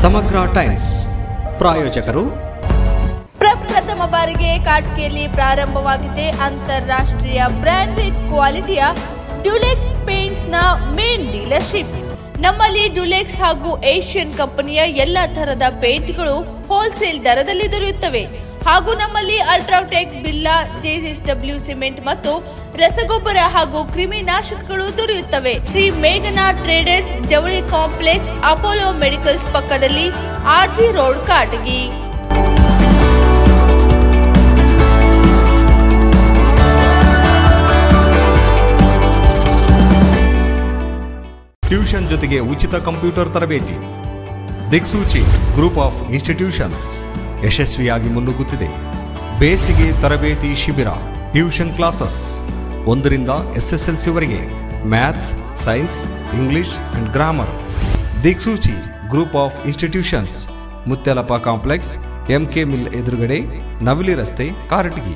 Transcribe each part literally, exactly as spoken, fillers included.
ಸಮಗ್ರ ಟೈಮ್ಸ್ ಪ್ರಾಯೋಜಕರು ಪ್ರಪ್ರಥಮ ಬಾರಿಗೆ ಕಾಟ್ಕೆಯಲ್ಲಿ ಪ್ರಾರಂಭವಾಗಿದೆ ಅಂತಾರಾಷ್ಟ್ರೀಯ ಬ್ರಾಂಡೆಡ್ ಕ್ವಾಲಿಟಿಯ ಡ್ಯುಲೆಕ್ಸ್ ಪೇಂಟ್ಸ್ ನ ಮೇನ್ ಡೀಲರ್ಶಿಪ್. ನಮ್ಮಲ್ಲಿ ಡ್ಯುಲೆಕ್ಸ್ ಹಾಗೂ ಏಷ್ಯನ್ ಕಂಪನಿಯ ಎಲ್ಲಾ ತರಹದ ಪೇಂಟ್ಗಳು ಹೋಲ್ಸೇಲ್ ದರದಲ್ಲಿ ದೊರೆಯುತ್ತವೆ ಹಾಗೂ ನಮ್ಮಲ್ಲಿ ಅಲ್ಟ್ರಾಟೆಕ್, ಬಿಲ್ಲಾ, ಜೆಎಸ್ಡಬ್ಲ್ಯೂ ಸಿಮೆಂಟ್ ಮತ್ತು ರಸಗೊಬ್ಬರ ಹಾಗೂ ಕ್ರಿಮಿನಾಶಕಗಳು ದೊರೆಯುತ್ತವೆ. ಶ್ರೀ ಮೇಘನಾ ಟ್ರೇಡರ್ಸ್, ಜವಳಿ ಕಾಂಪ್ಲೆಕ್ಸ್, ಅಪೋಲೋ ಮೆಡಿಕಲ್ಸ್ ಪಕ್ಕದಲ್ಲಿ, ಆರ್ಜಿ ರೋಡ್, ಕಾಟಗಿ. ಟ್ಯೂಷನ್ ಜೊತೆಗೆ ಉಚಿತ ಕಂಪ್ಯೂಟರ್ ತರಬೇತಿ. ದಿಕ್ಸೂಚಿ ಗ್ರೂಪ್ ಆಫ್ ಇನ್ಸ್ಟಿಟ್ಯೂಷನ್ಸ್ ಯಶಸ್ವಿಯಾಗಿ ಮುನ್ನುಗ್ಗುತ್ತಿದೆ. ಬೇಸಿಗೆ ತರಬೇತಿ ಶಿಬಿರ, ಟ್ಯೂಷನ್ ಕ್ಲಾಸಸ್ ಒಂದರಿಂದ ಎಸ್ಎಸ್ಎಲ್ಸಿವರೆಗೆ, maths, science, English and grammar. Diksuchi group of institutions, Mutyalappa complex, MK mill ಎದುರುಗಡೆ, ನವಲಿ ರಸ್ತೆ, ಕಾರಟಗಿ.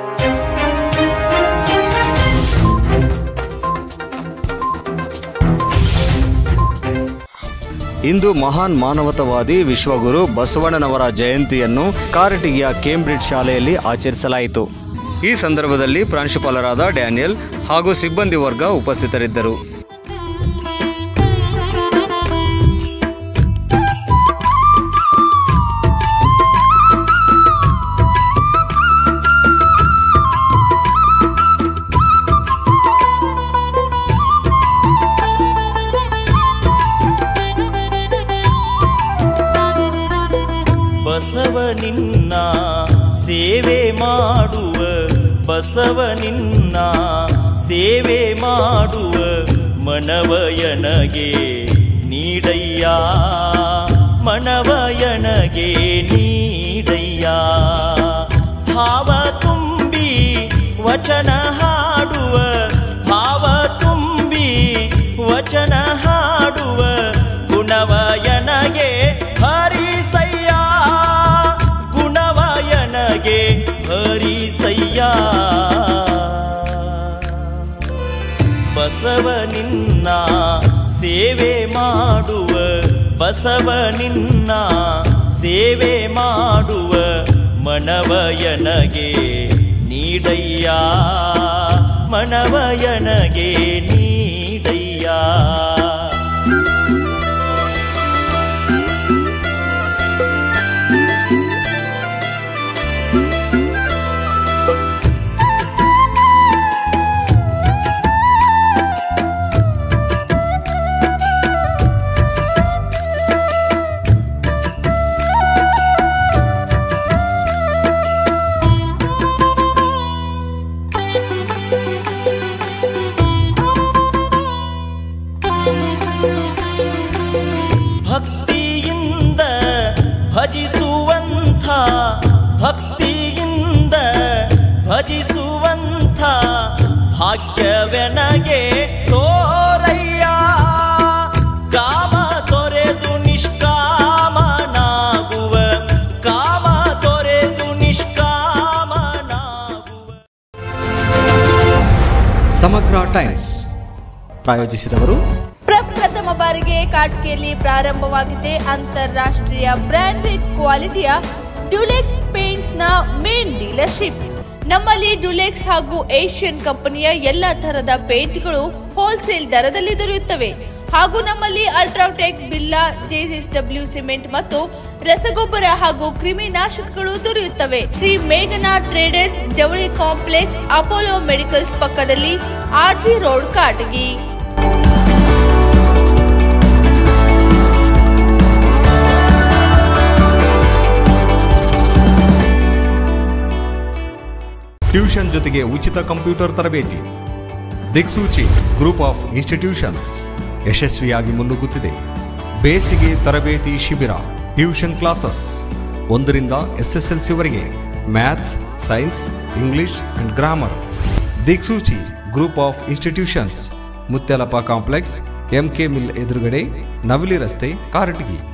ಇಂದು ಮಹಾನ್ ಮಾನವತಾವಾದಿ ವಿಶ್ವಗುರು ಬಸವಣ್ಣನವರ ಜಯಂತಿಯನ್ನು ಕಾರಟಗಿಯ ಕೇಂಬ್ರಿಡ್ಜ್ ಶಾಲೆಯಲ್ಲಿ ಆಚರಿಸಲಾಯಿತು. ಈ ಸಂದರ್ಭದಲ್ಲಿ ಪ್ರಾಂಶುಪಾಲರಾದ ಡ್ಯಾನಿಯಲ್ ಹಾಗೂ ಸಿಬ್ಬಂದಿ ವರ್ಗ ಉಪಸ್ಥಿತರಿದ್ದರು. ಬಸವನಿನ್ನ ಸೇವೆ ಮಾಡುವ ಬಸವನಿನ್ನ ಸೇವೆ ಮಾಡುವ ಮನವಯನಗೆ ನೀಡಯ್ಯ, ಮನವಯನಗೆ ನೀಡಯ್ಯ. ಭಾವ ತುಂಬಿ ವಚನ ಹಾಡುವ, ಭಾವ ತುಂಬಿ ವಚನ ಹಾಡುವ ಗುಣವಯನಗೆ ಹರಿಸಯ್ಯ, ಗುಣವಯನಗೆ ಹರಿಸಯ್ಯ. ಬಸವನಿನ್ನ ಸೇವೆ ಮಾಡುವ ಬಸವನಿನ್ನ ಸೇವೆ ಮಾಡುವ ಮನವಯನಗೆ ನೀಡಯ್ಯ, ಮನವಯನಗೆ ನೀಡಯ್ಯ. ಭಕ್ತಿಯಿಂದ ಭಜಿಸುವಂಥ, ಭಕ್ತಿಯಿಂದ ಭಜಿಸುವಂಥ ಭಾಗ್ಯವೆನಗೆ ತೋರಯ್ಯ. ಕಾಮ ತೊರೆದು ನಿಷ್ಕಾಮನಾಗುವ, ಕಾಮ ತೊರೆದು ನಿಷ್ಕಾಮನಾಗುವ. ಸಮಗ್ರ ಟೈಮ್ಸ್ ಪ್ರಾಯೋಜಿಸಿದವರು ಪ್ರಪ್ರಥಮ ಬಾರಿಗೆ ಕಾಟ್ಕೆಯಲ್ಲಿ ಪ್ರಾರಂಭವಾಗಿದೆ ಅಂತಾರಾಷ್ಟ್ರೀಯ ಬ್ರಾಂಡೆಡ್ ಕ್ವಾಲಿಟಿಯ ಡ್ಯುಲೆಕ್ಸ್ ಪೇಂಟ್ಸ್ ನ ಮೇನ್ ಡೀಲರ್ಶಿಪ್. ನಮ್ಮಲ್ಲಿ ಡ್ಯುಲೆಕ್ಸ್ ಹಾಗೂ ಏಷ್ಯನ್ ಕಂಪನಿಯ ಎಲ್ಲಾ ತರಹದ ಪೇಂಟ್ಗಳು ಹೋಲ್ಸೇಲ್ ದರದಲ್ಲಿ ದೊರೆಯುತ್ತವೆ ಹಾಗೂ ನಮ್ಮಲ್ಲಿ ಅಲ್ಟ್ರಾಟೆಕ್, ಬಿಲ್ಲಾ, ಜೆಎಸ್ಡಬ್ಲ್ಯೂ ಸಿಮೆಂಟ್ ಮತ್ತು ರಸಗೊಬ್ಬರ ಹಾಗೂ ಕ್ರಿಮಿನಾಶಕಗಳು ದೊರೆಯುತ್ತವೆ. ಶ್ರೀ ಮೇಘನಾ ಟ್ರೇಡರ್ಸ್, ಜವಳಿ ಕಾಂಪ್ಲೆಕ್ಸ್, ಅಪೋಲೋ ಮೆಡಿಕಲ್ಸ್ ಪಕ್ಕದಲ್ಲಿ, ಆರ್ಜಿ ರೋಡ್, ಕಾಟಗಿ. ಟ್ಯೂಷನ್ ಜೊತೆಗೆ ಉಚಿತ ಕಂಪ್ಯೂಟರ್ ತರಬೇತಿ. ದಿಕ್ಸೂಚಿ ಗ್ರೂಪ್ ಆಫ್ ಇನ್ಸ್ಟಿಟ್ಯೂಷನ್ಸ್ ಯಶಸ್ವಿಯಾಗಿ ಮುನ್ನುಗ್ಗುತ್ತಿದೆ. ಬೇಸಿಗೆ ತರಬೇತಿ ಶಿಬಿರ, ಟ್ಯೂಷನ್ ಕ್ಲಾಸಸ್ ಒಂದರಿಂದ ಎಸ್ಎಸ್ಎಲ್ಸಿವರೆಗೆ, maths, science, English and grammar. Diksuchi group of institutions, Mutyalappa complex, MK mill ಎದುರುಗಡೆ, ನವಲಿ ರಸ್ತೆ, ಕಾರಟಗಿ.